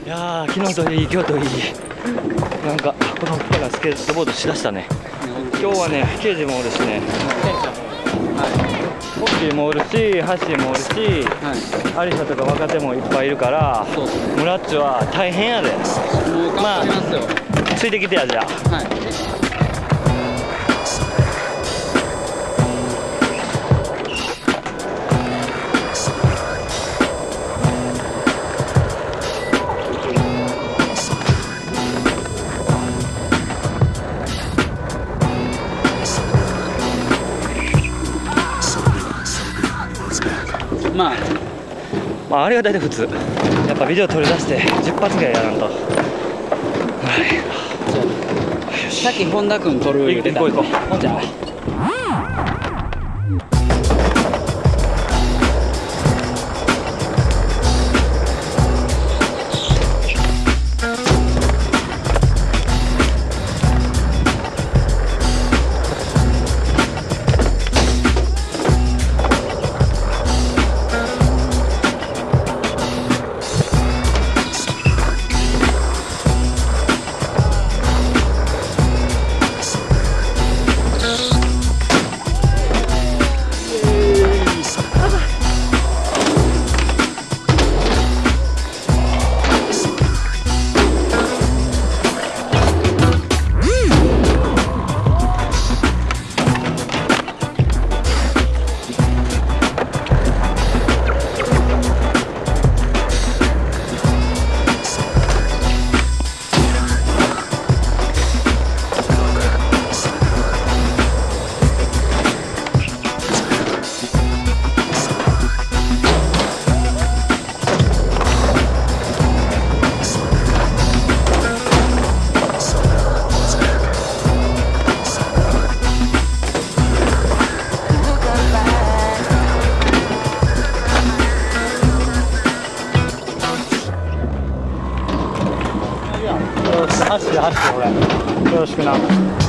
やー、昨日といい今日といい、なんかこの2日がスケートボードしだしたね。今日はね、刑事もおるしね、ホッキーもおるし、ハッシーもおるし、アリサとか若手もいっぱいいるから、村っちは大変やで。まあついてきてや、じゃあ。まああれが大体普通。やっぱビデオ取り出して10発ぐらいやらんと。 さっき本田君撮る言うてた。 行こう。 ほんじゃ。 走って俺よろしくな。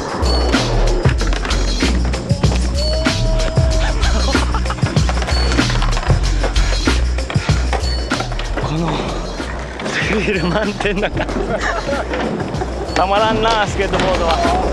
このスリル満点な感じたまらんな、スケートボードは。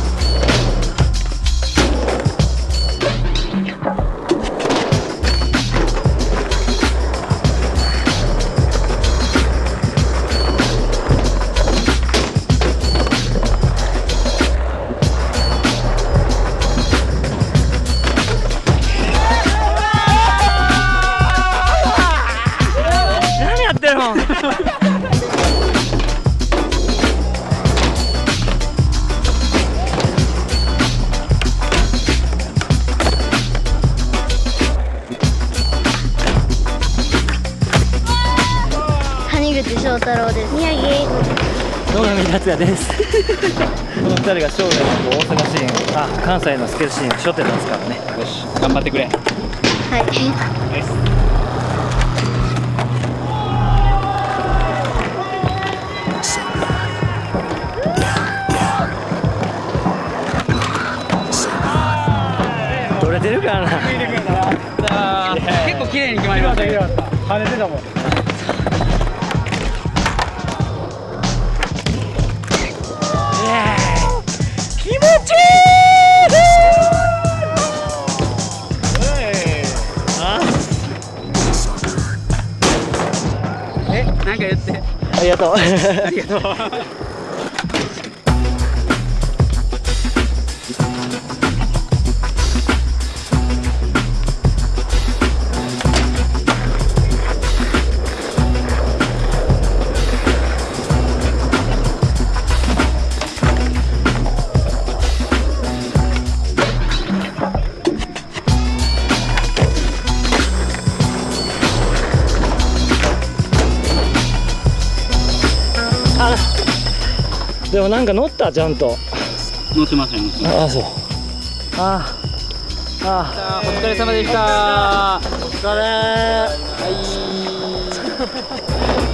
谷口翔太郎です。宮城英子です。 野上達也です。この2人が将来の大阪シーン、関西のスケートシーン初手ですからね。 よし、頑張ってくれ。 はい取れてるからな。 結構綺麗に決まりましたよ。 跳ねてたもん。気持ちいい。 なんか言って。 ありがとう。 ありがとう。 でもなんか乗ったちゃんと。 乗ってません。 ああ、そう。あお疲れ様でした。 お疲れ。 はい。